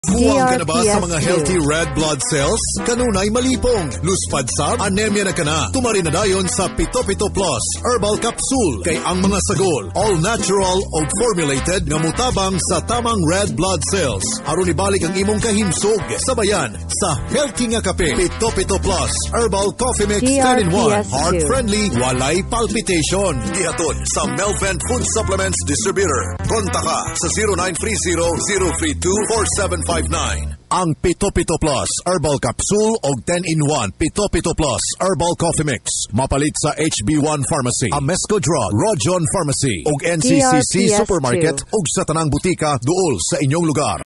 Buwang ka na ba sa mga DRPS healthy red blood cells? Kanunay malipong. Luspad sab, anemia na ka na. Tumari na dayon sa Pito-Pito Plus Herbal Capsule. Kay ang mga sagol, all natural o formulated nga mutabang sa tamang red blood cells. Aron ibalik ang imong kahimsog. Sabayan sa healthy nga kape. Pito-Pito Plus Herbal Coffee Mix 10-in-1. Heart friendly, walay palpitation. Gihatod sa Melvent Food Supplements Distributor. Konta ka sa 0930-032-4759. Ang Pito-Pito Plus Herbal Capsule o 10-in-1 Pito-Pito Plus Herbal Coffee Mix. Mapalit sa HB1 Pharmacy, Amesco Drug, Rojon Pharmacy ug NCCC DRPS Supermarket ug sa tanang butika duol sa inyong lugar.